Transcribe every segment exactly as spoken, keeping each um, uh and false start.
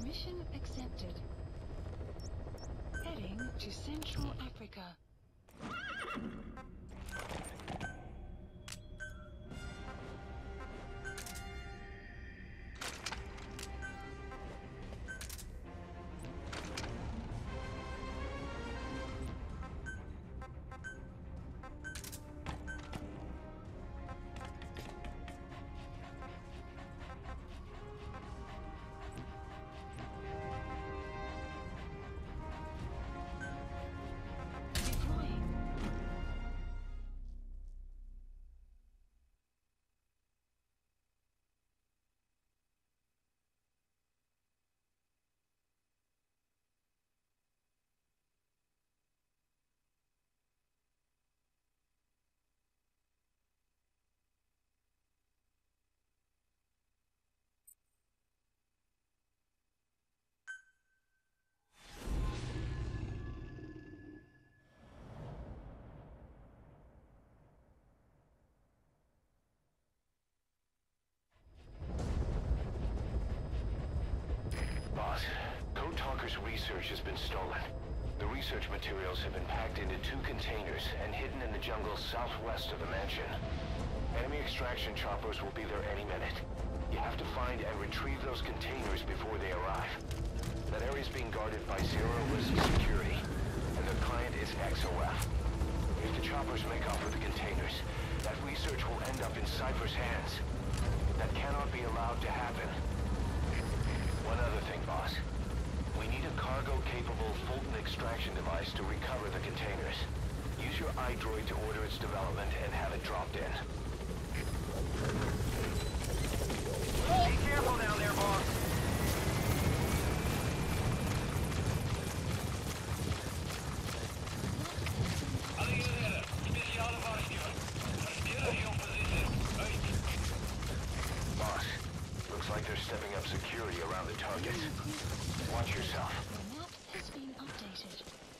Mission accepted. Heading to Central Africa. Code Talker's research has been stolen. The research materials have been packed into two containers and hidden in the jungle southwest of the mansion. Enemy extraction choppers will be there any minute. You have to find and retrieve those containers before they arrive. That area is being guarded by Zero-Risk Security, and their client is X O F. If the choppers make off with the containers, that research will end up in Cypher's hands. That cannot be allowed to happen. One other thing, boss. We need a cargo-capable Fulton extraction device to recover the containers. Use your iDroid to order its development and have it dropped in. Be careful down there, boss. Boss, looks like they're stepping up security around the target. Watch yourself. The map has been updated.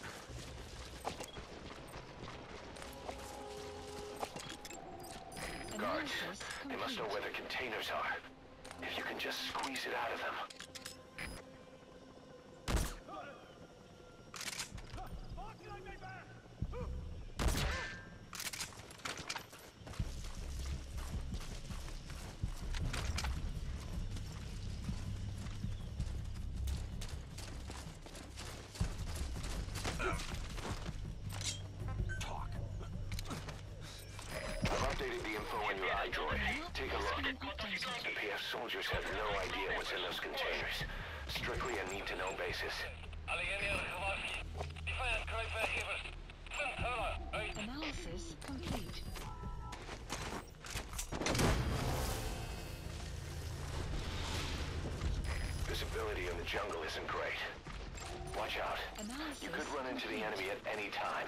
Guards, Analysis they must know complete. where the containers are. If you can just squeeze it out of them. On your iDroid. Take a look. The P F soldiers have no idea what's in those containers. Strictly a need-to-know basis. Analysis complete. Visibility in the jungle isn't great. Watch out. Analysis You could run into the complete. enemy at any time.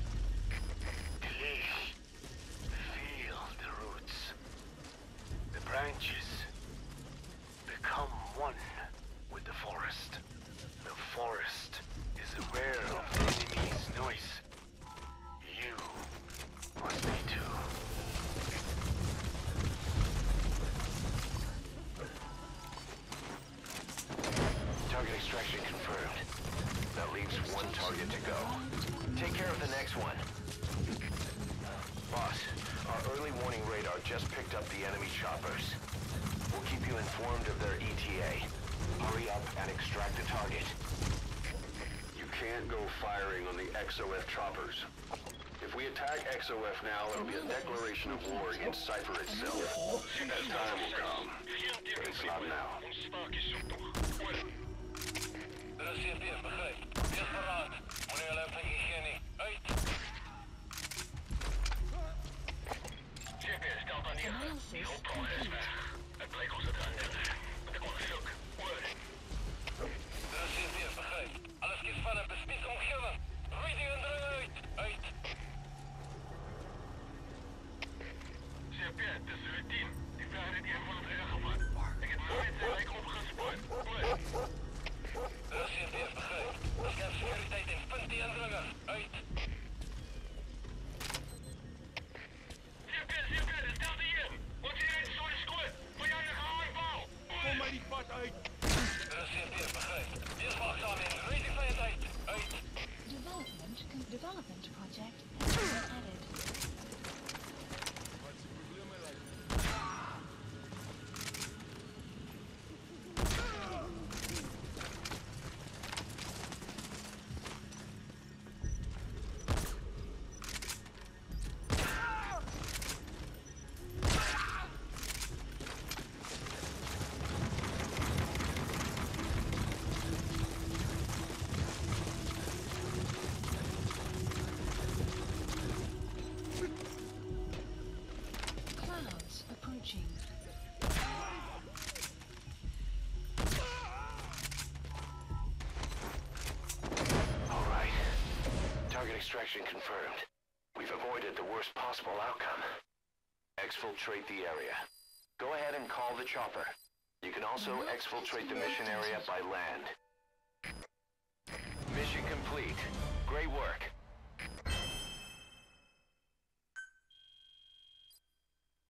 The branches become one with the forest. The forest is aware of the enemy's noise. You must be too. Target extraction confirmed. That leaves one target to go. Take care of the next one. Boss, our early warning radar just picked up the enemy choppers. We'll keep you informed of their E T A. Hurry up and extract the target. You can't go firing on the X O F choppers. If we attack X O F now, it'll be a declaration of war against Cypher itself. That time will come, but it's not now. Analysis complete. Het bleek ons het aannemen. Ik kon zoek. De C P S begrijpt. Alles is van een bespied omgeven. Reading en eruit. Uit. C P S, de Zuidien. Die vragen die van het rechtgevat. Ik heb nooit zijn lijk opgespoord. De C P S begrijpt. Als ik securiteit in punt die indrukken. Uit. C P S, C P S, stel die in. Wat is er zo squad? Vijandige aanval. Kom maar die pad uit! extraction confirmed. We've avoided the worst possible outcome. Exfiltrate the area. Go ahead and call the chopper. You can also exfiltrate the mission area by land. Mission complete. Great work.